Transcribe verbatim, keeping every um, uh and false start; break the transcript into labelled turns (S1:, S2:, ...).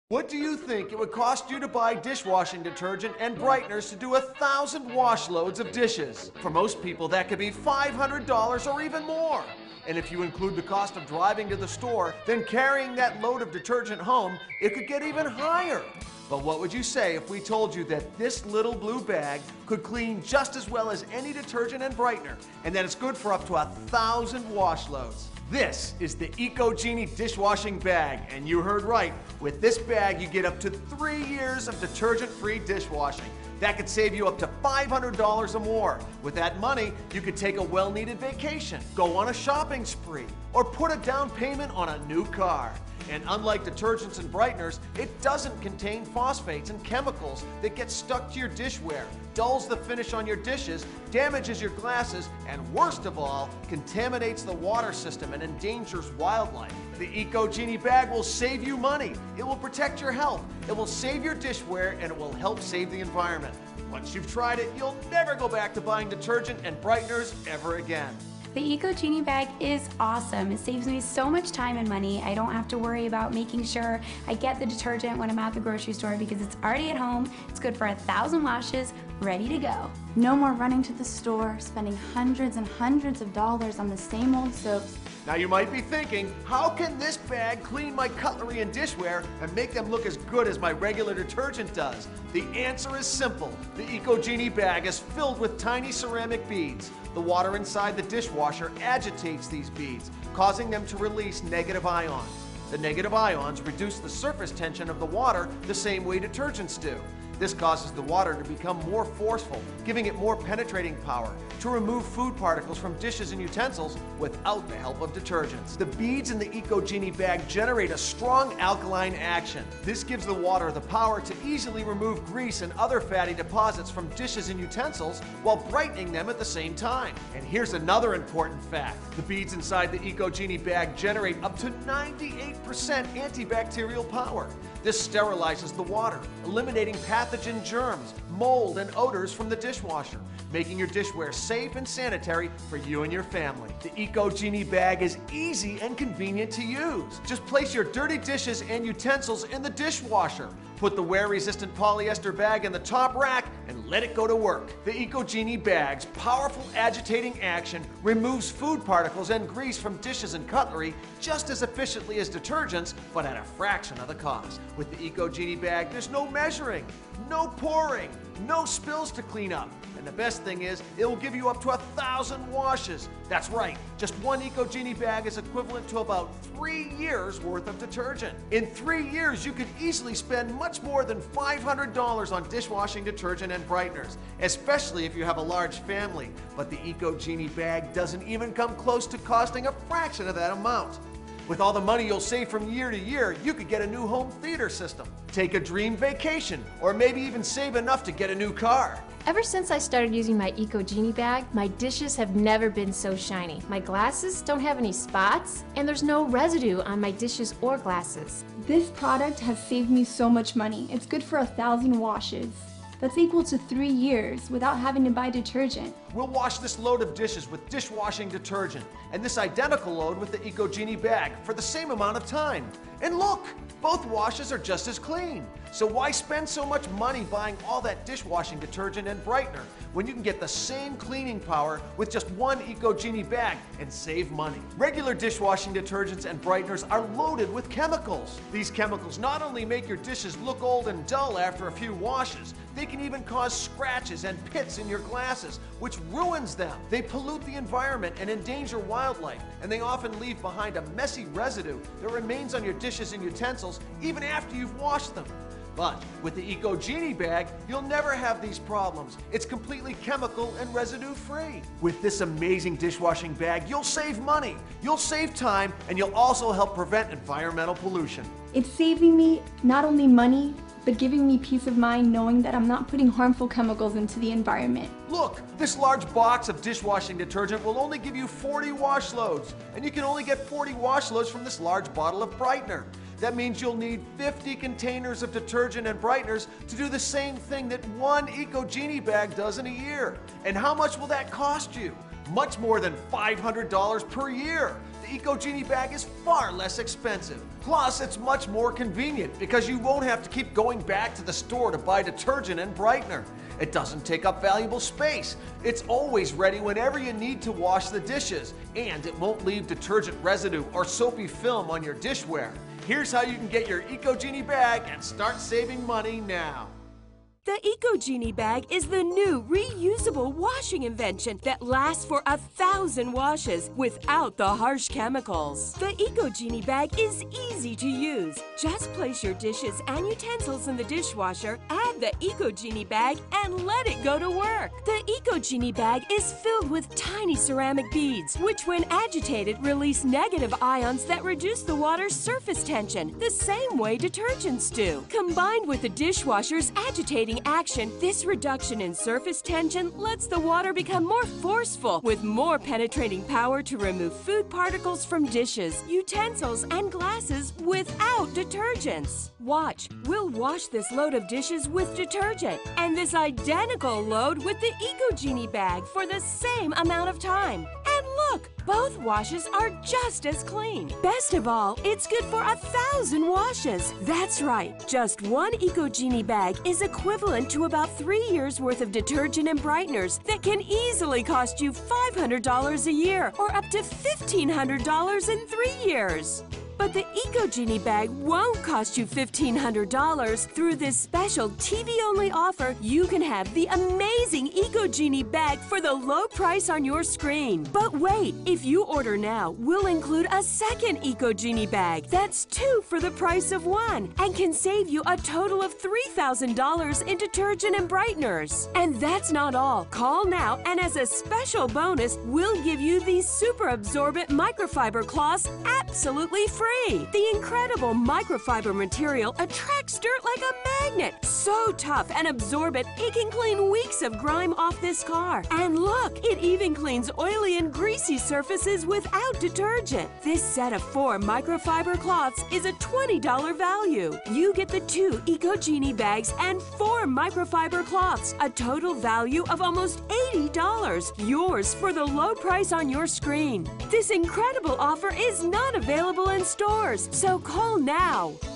S1: What do you think it would cost you to buy dishwashing detergent and brighteners to do a thousand wash loads of dishes? For most people, that could be five hundred dollars or even more. And if you include the cost of driving to the store, then carrying that load of detergent home, it could get even higher. But what would you say if we told you that this little blue bag could clean just as well as any detergent and brightener, and that it's good for up to a thousand wash loads? This is the EcoGenie dishwashing bag, and you heard right. With this bag, you get up to three years of detergent-free dishwashing. That could save you up to five hundred dollars or more. With that money, you could take a well-needed vacation, go on a shopping spree, or put a down payment on a new car. And unlike detergents and brighteners, it doesn't contain phosphates and chemicals that get stuck to your dishware, dulls the finish on your dishes, damages your glasses, and worst of all, contaminates the water system and endangers wildlife. The EcoGenie bag will save you money, it will protect your health, it will save your dishware, and it will help save the environment. Once you've tried it, you'll never go back to buying detergent and brighteners ever again.
S2: The EcoGenie bag is awesome. It saves me so much time and money. I don't have to worry about making sure I get the detergent when I'm at the grocery store because it's already at home. It's good for a thousand washes, ready to go.
S3: No more running to the store, spending hundreds and hundreds of dollars on the same old soaps.
S1: Now you might be thinking, how can this bag clean my cutlery and dishware and make them look as good as my regular detergent does? The answer is simple. The EcoGenie bag is filled with tiny ceramic beads. The water inside the dishwasher agitates these beads, causing them to release negative ions. The negative ions reduce the surface tension of the water the same way detergents do. This causes the water to become more forceful, giving it more penetrating power to remove food particles from dishes and utensils without the help of detergents. The beads in the EcoGenie bag generate a strong alkaline action. This gives the water the power to easily remove grease and other fatty deposits from dishes and utensils while brightening them at the same time. And here's another important fact. The beads inside the EcoGenie bag generate up to ninety-eight percent antibacterial power. This sterilizes the water, eliminating pathogen germs, mold, and odors from the dishwasher, making your dishware safe and sanitary for you and your family. The EcoGenie bag is easy and convenient to use. Just place your dirty dishes and utensils in the dishwasher. Put the wear-resistant polyester bag in the top rack and let it go to work. The EcoGenie bag's powerful agitating action removes food particles and grease from dishes and cutlery just as efficiently as detergents, but at a fraction of the cost. With the EcoGenie bag, there's no measuring, no pouring, no spills to clean up. And the best thing is, it will give you up to a thousand washes. That's right, just one EcoGenie bag is equivalent to about three years worth of detergent. In three years, you could easily spend much more than five hundred dollars on dishwashing detergent and brighteners, especially if you have a large family. But the EcoGenie bag doesn't even come close to costing a fraction of that amount. With all the money you'll save from year to year, you could get a new home theater system, take a dream vacation, or maybe even save enough to get a new car.
S4: Ever since I started using my EcoGenie bag, my dishes have never been so shiny. My glasses don't have any spots, and there's no residue on my dishes or glasses.
S5: This product has saved me so much money. It's good for a thousand washes. That's equal to three years without having to buy detergent.
S1: We'll wash this load of dishes with dishwashing detergent and this identical load with the EcoGenie bag for the same amount of time. And look, both washes are just as clean. So why spend so much money buying all that dishwashing detergent and brightener when you can get the same cleaning power with just one EcoGenie bag and save money? Regular dishwashing detergents and brighteners are loaded with chemicals. These chemicals not only make your dishes look old and dull after a few washes, they can even cause scratches and pits in your glasses, which ruins them. They pollute the environment and endanger wildlife, and they often leave behind a messy residue that remains on your dishes and utensils even after you've washed them. But with the EcoGenie bag, you'll never have these problems. It's completely chemical and residue-free. With this amazing dishwashing bag, you'll save money, you'll save time, and you'll also help prevent environmental pollution.
S5: It's saving me not only money, but giving me peace of mind knowing that I'm not putting harmful chemicals into the environment.
S1: Look, this large box of dishwashing detergent will only give you forty wash loads, and you can only get forty wash loads from this large bottle of brightener. That means you'll need fifty containers of detergent and brighteners to do the same thing that one EcoGenie bag does in a year. And how much will that cost you? Much more than five hundred dollars per year. the Eco Genie bag is far less expensive. Plus, it's much more convenient because you won't have to keep going back to the store to buy detergent and brightener. It doesn't take up valuable space. It's always ready whenever you need to wash the dishes, and it won't leave detergent residue or soapy film on your dishware. Here's how you can get your Eco Genie bag and start saving money now.
S6: The Eco Genie bag is the new reusable washing invention that lasts for a thousand washes without the harsh chemicals. The Eco Genie bag is easy to use. Just place your dishes and utensils in the dishwasher, add the Eco Genie bag, and let it go to work. The Eco Genie bag is filled with tiny ceramic beads, which when agitated release negative ions that reduce the water's surface tension, the same way detergents do. Combined with the dishwasher's agitating action, this reduction in surface tension lets the water become more forceful with more penetrating power to remove food particles from dishes, utensils, and glasses without detergents. Watch, we'll wash this load of dishes with detergent and this identical load with the Eco Genie bag for the same amount of time. And look, both washes are just as clean. Best of all, it's good for a thousand washes. That's right, just one Eco Genie bag is equivalent to about three years worth of detergent and brighteners that can easily cost you five hundred dollars a year or up to fifteen hundred dollars in three years. But the Eco Genie bag won't cost you fifteen hundred dollars. Through this special T V-only offer, you can have the amazing Eco Genie bag for the low price on your screen. But wait, if you order now, we'll include a second Eco Genie bag. That's two for the price of one and can save you a total of three thousand dollars in detergent and brighteners. And that's not all. Call now, and as a special bonus, we'll give you these super absorbent microfiber cloths absolutely free. The incredible microfiber material attracts dirt like a magnet. So tough and absorbent, it can clean weeks of grime off this car. And look, it even cleans oily and greasy surfaces without detergent. This set of four microfiber cloths is a twenty dollar value. You get the two Eco Genie bags and four microfiber cloths, a total value of almost eighty dollars. Yours for the low price on your screen. This incredible offer is not available in stores, so call now.